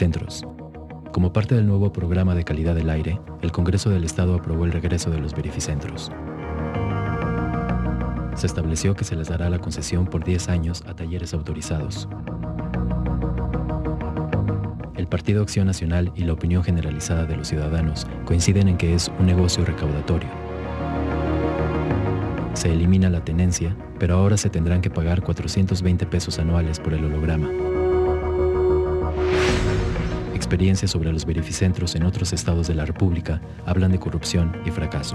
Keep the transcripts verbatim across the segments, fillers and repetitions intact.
verificentros. Como parte del nuevo programa de calidad del aire, el Congreso del Estado aprobó el regreso de los verificentros. Se estableció que se les dará la concesión por diez años a talleres autorizados. El Partido Acción Nacional y la opinión generalizada de los ciudadanos coinciden en que es un negocio recaudatorio. Se elimina la tenencia, pero ahora se tendrán que pagar cuatrocientos veinte pesos anuales por el holograma. Experiencias sobre los verificentros en otros estados de la República hablan de corrupción y fracaso.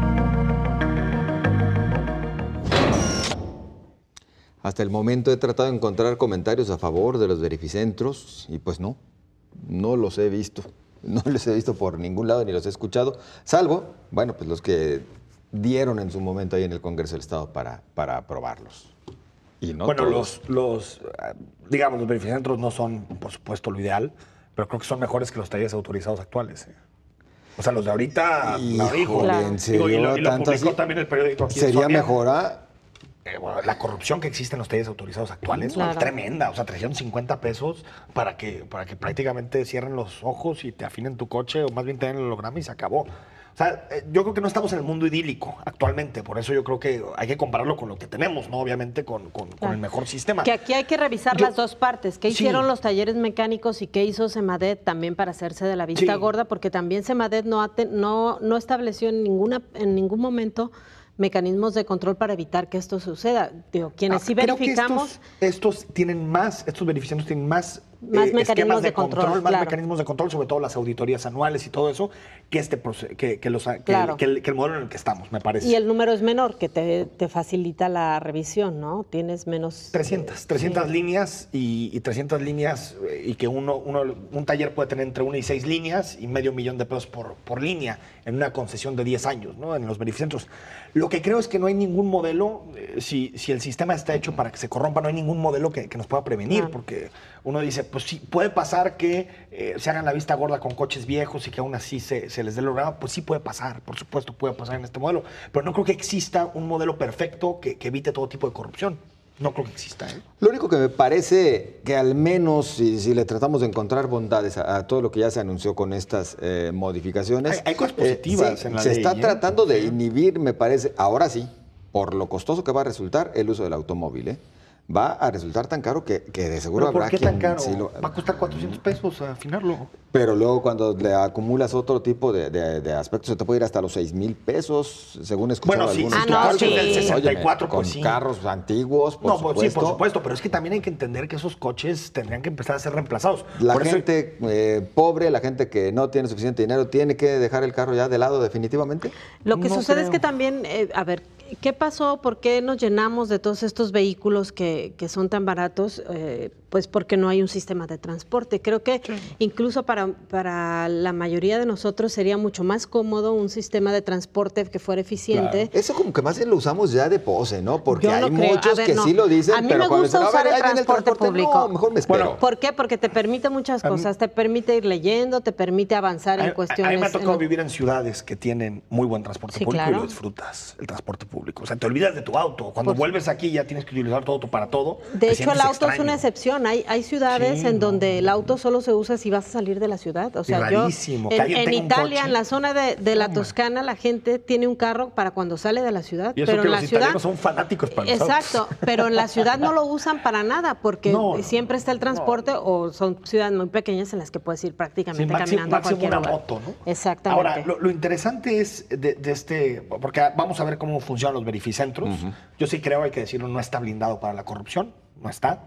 Hasta el momento he tratado de encontrar comentarios a favor de los verificentros y pues no, no los he visto. No los he visto por ningún lado ni los he escuchado, salvo, bueno, pues los que dieron en su momento ahí en el Congreso del Estado para, para aprobarlos. Y no bueno, todos. los, los, digamos, los verificentros no son, por supuesto, lo ideal, pero creo que son mejores que los talleres autorizados actuales. ¿eh? O sea, los de ahorita, Híjole, dijo. claro. ¿En serio? Digo, y lo, y lo ¿Tanto publicó así? también el periódico aquí. ¿Sería mejor a...? Eh, bueno, la corrupción que existe en los talleres autorizados actuales Claro. es tremenda. O sea, trescientos cincuenta pesos para que, para que prácticamente cierren los ojos y te afinen tu coche, o más bien te den el holograma y se acabó. O sea, eh, yo creo que no estamos en el mundo idílico actualmente. Por eso yo creo que hay que compararlo con lo que tenemos, ¿no? Obviamente con, con, Claro. con el mejor sistema. Que aquí hay que revisar Yo- las dos partes. ¿Qué Sí. hicieron los talleres mecánicos y qué hizo Semadet también para hacerse de la vista Sí. gorda? Porque también Semadet no, ha te- no, no estableció en, ninguna, en ningún momento mecanismos de control para evitar que esto suceda. Digo, quienes Ah, sí creo que verificamos... Estos, estos tienen más, estos beneficiarios tienen más, Más eh, mecanismos esquemas de de control, control, más claro. mecanismos de control, sobre todo las auditorías anuales y todo eso, que este proce- que, que los, que, Claro. que el, que el modelo en el que estamos, me parece. Y el número es menor, que te, te facilita la revisión, ¿no? Tienes menos... trescientas, trescientas Sí. líneas y, y trescientas líneas eh, y que uno, uno, un taller puede tener entre una y seis líneas y medio millón de pesos por, por línea en una concesión de diez años, ¿no? En los beneficentros. Lo que creo es que no hay ningún modelo, eh, si, si el sistema está hecho para que se corrompa, no hay ningún modelo que, que nos pueda prevenir, Claro. porque uno dice, pues sí, puede pasar que eh, se hagan la vista gorda con coches viejos y que aún así se, se les dé el programa, pues sí puede pasar, por supuesto puede pasar en este modelo, pero no creo que exista un modelo perfecto que, que evite todo tipo de corrupción. No creo que exista. ¿eh? Lo único que me parece que al menos si, si le tratamos de encontrar bondades a, a todo lo que ya se anunció con estas eh, modificaciones. Hay- hay cosas positivas sí, en la se ley, está ¿eh? tratando de inhibir, me parece, ahora sí, por lo costoso que va a resultar el uso del automóvil. ¿eh? Va a resultar tan caro que, que de seguro ¿Pero por habrá qué quien tan caro? sí lo- Va a costar cuatrocientos pesos afinarlo. Pero luego cuando le acumulas otro tipo de, de- de aspectos, se te puede ir hasta los seis mil pesos, según he escuchado Bueno, sí, algunos. Ah, no, casos. sí. del sesenta y cuatro, Óyeme, con pues sí. carros antiguos, por no, supuesto. pues sí, por supuesto, pero es que también hay que entender que esos coches tendrían que empezar a ser reemplazados. La Por eso- gente eh, pobre, la gente que no tiene suficiente dinero, ¿tiene que dejar el carro ya de lado definitivamente? Lo que No sucede es creo. que también, eh, a ver, ¿qué pasó? ¿Por qué nos llenamos de todos estos vehículos que, que son tan baratos? Eh, pues porque no hay un sistema de transporte. Creo que incluso para, para la mayoría de nosotros sería mucho más cómodo un sistema de transporte que fuera eficiente. Eso como que más bien lo usamos ya de pose, ¿no? Porque Yo no hay creo. muchos A ver, que no. sí lo dicen, A mí pero me cuando gusta dicen, "A usar ver, el ahí viene transporte público". no, mejor me espero. Bueno, ¿Por qué? Porque te permite muchas A mí- cosas. Te permite ir leyendo, te permite avanzar A, en a- cuestiones. a mí me ha tocado en- vivir en ciudades que tienen muy buen transporte Sí, público claro. y lo disfrutas, el transporte público. O sea, te olvidas de tu auto. Cuando Por- vuelves aquí ya tienes que utilizar todo tu- para todo. De te hecho, el sientes auto es extraño. una excepción. Hay, hay ciudades Sí, en no, donde el no, auto solo se usa si vas a salir de la ciudad. O sea, Y yo rarísimo, que en, alguien en tenga un Italia, coche. en la zona de, de la Hombre. Toscana, la gente tiene un carro para cuando sale de la ciudad. Y eso pero que en los la ciudad, italianos son fanáticos para los exacto. autos. Pero en la ciudad no lo usan para nada porque No, no, siempre está el transporte o son ciudades muy pequeñas en las que puedes ir Sí, prácticamente máximo, caminando a máximo cualquier una lugar. moto, ¿no? Exactamente. Ahora, lo, lo interesante es de, de este, porque vamos a ver cómo funcionan los verificentros. Yo sí creo, hay que decirlo, no está blindado para la corrupción, no está.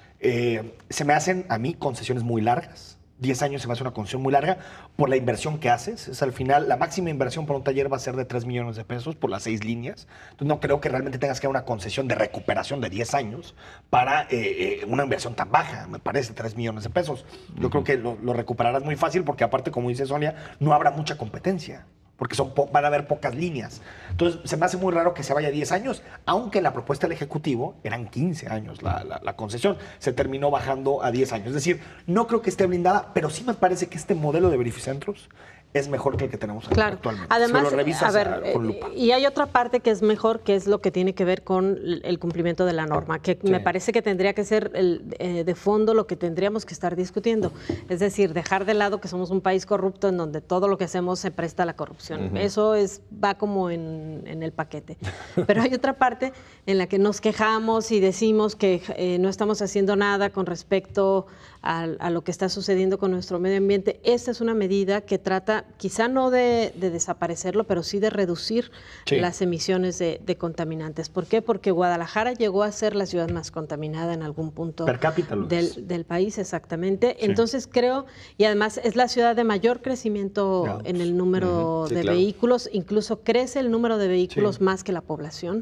Eh, se me hacen a mí concesiones muy largas. diez años se me hace una concesión muy larga por la inversión que haces. Es al final, la máxima inversión por un taller va a ser de tres millones de pesos por las seis líneas. Entonces no creo que realmente tengas que dar una concesión de recuperación de diez años para eh, eh, una inversión tan baja, me parece, tres millones de pesos. Yo creo que lo, lo recuperarás muy fácil porque aparte, como dice Sonia, no habrá mucha competencia. Porque son po- van a haber pocas líneas. Entonces, se me hace muy raro que se vaya diez años, aunque en la propuesta del Ejecutivo eran quince años la, la- la concesión. Se terminó bajando a diez años. Es decir, no creo que esté blindada, pero sí me parece que este modelo de verificentros es mejor que el que tenemos claro. actualmente. Además, si lo revisas a ver, a, con lupa. Y hay otra parte que es mejor, que es lo que tiene que ver con el cumplimiento de la norma, que sí. me parece que tendría que ser el, eh, de fondo lo que tendríamos que estar discutiendo. Es decir, dejar de lado que somos un país corrupto en donde todo lo que hacemos se presta a la corrupción. Uh-huh. Eso es va como en, en el paquete. Pero hay otra parte en la que nos quejamos y decimos que eh, no estamos haciendo nada con respecto a, a lo que está sucediendo con nuestro medio ambiente. Esta es una medida que trata quizá no de, de desaparecerlo, pero sí de reducir sí. las emisiones de, de contaminantes. ¿Por qué? Porque Guadalajara llegó a ser la ciudad más contaminada en algún punto per cápita del, del país, exactamente. Sí. Entonces creo, y además es la ciudad de mayor crecimiento no, en el número uh-huh. sí, de claro. vehículos, incluso crece el número de vehículos sí. más que la población.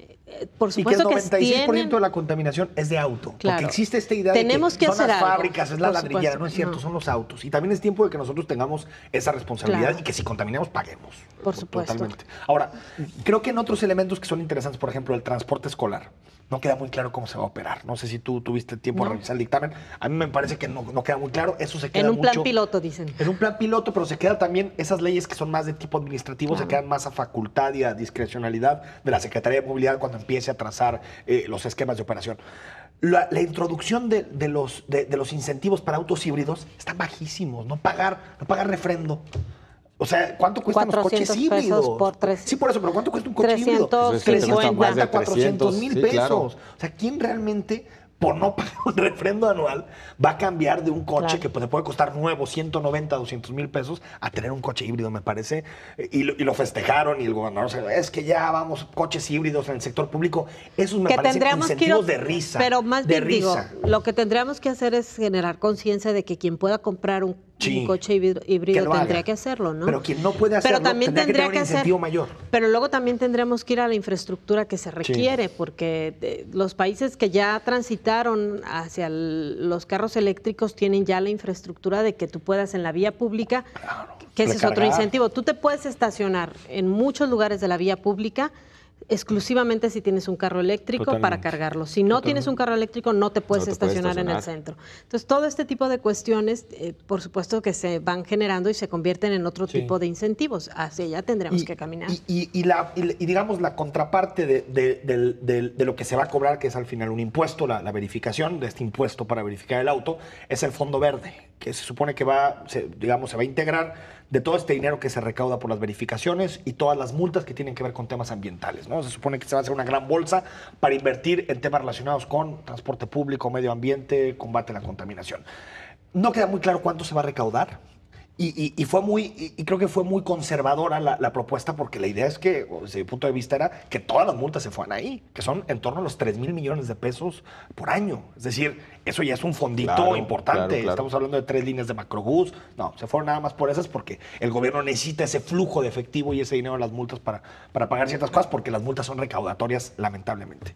Por supuesto y que el noventa y seis por ciento tienen... de la contaminación es de auto. Claro. Porque existe esta idea Tenemos de que, que son las hacer fábricas, algo, es la ladrillera. Supuesto. No es cierto, no. son los autos. Y también es tiempo de que nosotros tengamos esa responsabilidad claro. y que si contaminamos, paguemos. Por supuesto. Totalmente. Ahora, creo que en otros elementos que son interesantes, por ejemplo, el transporte escolar, no queda muy claro cómo se va a operar. No sé si tú tuviste tiempo no. de revisar el dictamen. A mí me parece que no, no queda muy claro. Eso se queda En un mucho, plan piloto, dicen. En un plan piloto, pero se queda también esas leyes que son más de tipo administrativo, claro. se quedan más a facultad y a discrecionalidad de la Secretaría de Movilidad cuando empiece a trazar eh, los esquemas de operación. La, la introducción de, de, los, de, de los incentivos para autos híbridos están bajísimos. No pagar, no pagar refrendo. O sea, ¿cuánto cuestan los coches híbridos? Por tres, sí, por eso, pero ¿cuánto cuesta un coche trescientos híbrido? trescientos cincuenta, cuatrocientos mil sí, pesos. Claro. O sea, ¿quién realmente, por no pagar un refrendo anual, va a cambiar de un coche claro. que te puede costar nuevo, ciento noventa, doscientos mil pesos, a tener un coche híbrido, me parece? Y lo, y lo festejaron y el gobernador se es que ya vamos, coches híbridos en el sector público. Esos me que parecen incentivos que ir, de risa. Pero más de bien risa. digo, lo que tendríamos que hacer es generar conciencia de que quien pueda comprar un, sí, un coche híbrido, híbrido que tendría haga. que hacerlo, ¿no? Pero quien no puede hacerlo, pero también tendría, tendría que tener que un incentivo hacer, mayor. Pero luego también tendremos que ir a la infraestructura que se requiere, sí. porque de, los países que ya transitaron hacia el, los carros eléctricos tienen ya la infraestructura de que tú puedas en la vía pública, claro, que ese recargar. es otro incentivo. Tú te puedes estacionar en muchos lugares de la vía pública exclusivamente si tienes un carro eléctrico Totalmente. para cargarlo. Si no Totalmente. tienes un carro eléctrico, no te puedes, no te estacionar, puedes estacionar en el centro. Entonces, todo este tipo de cuestiones, eh, por supuesto que se van generando y se convierten en otro sí. tipo de incentivos. Hacia allá tendremos y, que caminar. Y, y, y, la, y, y digamos, la contraparte de, de, de, de, de lo que se va a cobrar, que es al final un impuesto, la, la verificación de este impuesto para verificar el auto, es el Fondo Verde, que se supone que va, se, digamos, se va a integrar de todo este dinero que se recauda por las verificaciones y todas las multas que tienen que ver con temas ambientales, ¿no? Se supone que se va a hacer una gran bolsa para invertir en temas relacionados con transporte público, medio ambiente, combate a la contaminación. No queda muy claro cuánto se va a recaudar. Y, y, y fue muy, y, y creo que fue muy conservadora la, la propuesta, porque la idea es que, desde mi punto de vista, era que todas las multas se fueran ahí, que son en torno a los tres mil millones de pesos por año. Es decir, eso ya es un fondito claro, importante. Claro, claro. Estamos hablando de tres líneas de macrobús. No, se fueron nada más por esas porque el gobierno necesita ese flujo de efectivo y ese dinero de las multas para, para pagar ciertas cosas, porque las multas son recaudatorias, lamentablemente.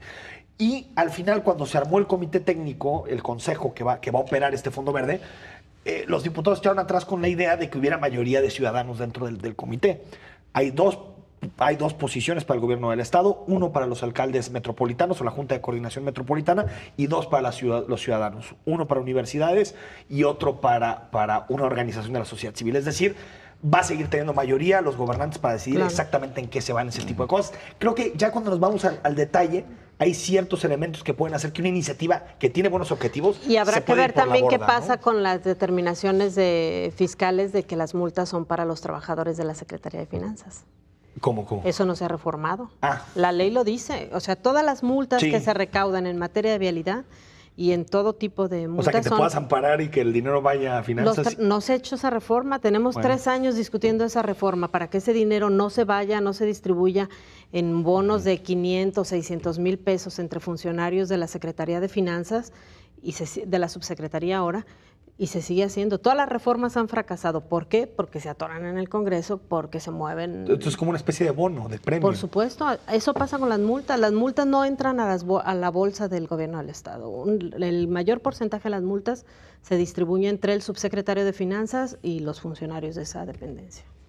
Y al final, cuando se armó el comité técnico, el consejo que va, que va a operar este Fondo Verde, Eh, los diputados echaron atrás con la idea de que hubiera mayoría de ciudadanos dentro del, del comité. Hay dos, hay dos posiciones para el gobierno del Estado, uno para los alcaldes metropolitanos o la Junta de Coordinación Metropolitana y dos para la ciudad, los ciudadanos, uno para universidades y otro para, para una organización de la sociedad civil. Es decir, va a seguir teniendo mayoría los gobernantes para decidir claro. exactamente en qué se van ese tipo de cosas. Creo que ya cuando nos vamos al, al detalle, hay ciertos elementos que pueden hacer que una iniciativa que tiene buenos objetivos y habrá se que ver también borda, qué pasa ¿no? con las determinaciones de fiscales de que las multas son para los trabajadores de la Secretaría de Finanzas. ¿Cómo, cómo? Eso no se ha reformado. Ah. La ley lo dice. O sea, todas las multas sí. que se recaudan en materia de vialidad y en todo tipo de multas. O sea, que te son, puedas amparar y que el dinero vaya a finanzas. No se ha hecho esa reforma. Tenemos bueno. tres años discutiendo esa reforma para que ese dinero no se vaya, no se distribuya en bonos de quinientos, seiscientos mil pesos entre funcionarios de la Secretaría de Finanzas y se, de la Subsecretaría ahora, y se sigue haciendo. Todas las reformas han fracasado. ¿Por qué? Porque se atoran en el Congreso, porque se mueven... Entonces es como una especie de bono, de premio. Por supuesto. Eso pasa con las multas. Las multas no entran a, las, a la bolsa del gobierno del Estado. Un, el mayor porcentaje de las multas se distribuye entre el subsecretario de Finanzas y los funcionarios de esa dependencia.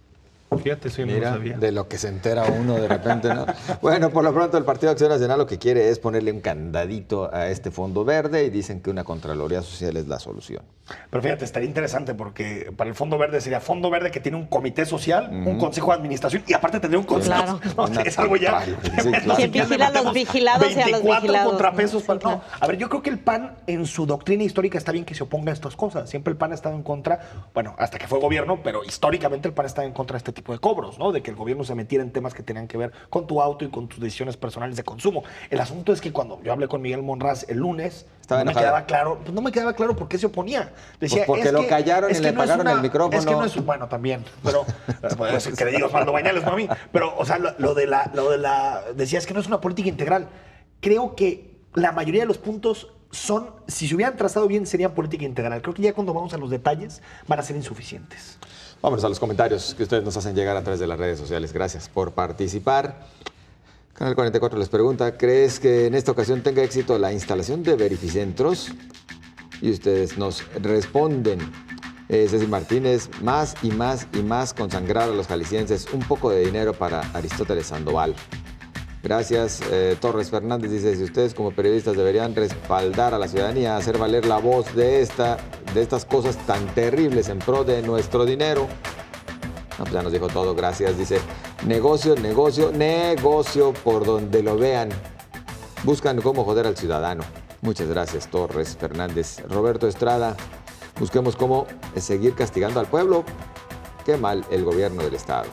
Fíjate, eso yo no lo Mira, sabía. de lo que se entera uno de repente, ¿no? Bueno, por lo pronto el Partido Acción Nacional lo que quiere es ponerle un candadito a este fondo verde y dicen que una Contraloría Social es la solución. Pero fíjate, estaría interesante porque para el Fondo Verde sería Fondo Verde que tiene un comité social, uh-huh. un consejo de administración y aparte tendría un consejo. Claro. No, sí, es algo ya. Sí, claro. Que vigila a los vigilados y a los vigilados. contrapesos. Sí, para, claro. no. A ver, yo creo que el P A N en su doctrina histórica está bien que se oponga a estas cosas. Siempre el P A N ha estado en contra, bueno, hasta que fue gobierno, pero históricamente el P A N está en contra de este tipo de cobros, ¿no? De que el gobierno se metiera en temas que tenían que ver con tu auto y con tus decisiones personales de consumo. El asunto es que cuando yo hablé con Miguel Monraz el lunes, Estaba no me enojado. quedaba claro, pues no me quedaba claro por qué se oponía. Decía, Pues porque es lo que, callaron es y que le no es apagaron una- el micrófono. Es que no es, bueno, también, pero pues, que le diga Osvaldo Bañales, no a mí. Pero, o sea, lo, lo de la, lo de la, decía, es que no es una política integral. Creo que la mayoría de los puntos son, si se hubieran trazado bien, serían política integral. Creo que ya cuando vamos a los detalles van a ser insuficientes. Vámonos a los comentarios que ustedes nos hacen llegar a través de las redes sociales. Gracias por participar. Canal cuarenta y cuatro les pregunta, ¿crees que en esta ocasión tenga éxito la instalación de verificentros? Y ustedes nos responden. Eh, Ceci Martínez, más y más y más consagrar a los jaliscienses, un poco de dinero para Aristóteles Sandoval. Gracias. Eh, Torres Fernández dice, si ustedes como periodistas deberían respaldar a la ciudadanía, hacer valer la voz de, esta, de estas cosas tan terribles en pro de nuestro dinero. No, pues ya nos dijo todo, gracias. Dice, negocio, negocio, negocio por donde lo vean. Buscan cómo joder al ciudadano. Muchas gracias, Torres Fernández. Roberto Estrada, busquemos cómo seguir castigando al pueblo. Qué mal el gobierno del Estado.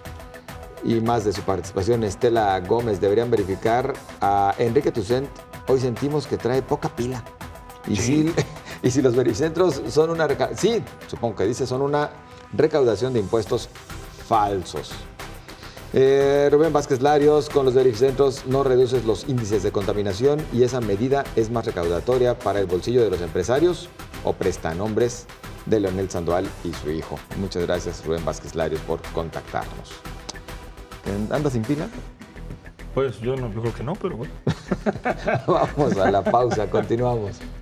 Y más de su participación, Estela Gómez, deberían verificar a Enrique Tucent. Hoy sentimos que trae poca pila. Y, sí. si, y si los verificentros son una... reca- Sí, supongo que dice, son una recaudación de impuestos falsos. Eh, Rubén Vázquez Larios, con los verificentros no reduces los índices de contaminación y esa medida es más recaudatoria para el bolsillo de los empresarios o prestanombres de Leonel Sandoval y su hijo. Muchas gracias, Rubén Vázquez Larios, por contactarnos. ¿Andas sin pila? Pues yo no yo creo que no, pero bueno. Vamos a la pausa, continuamos.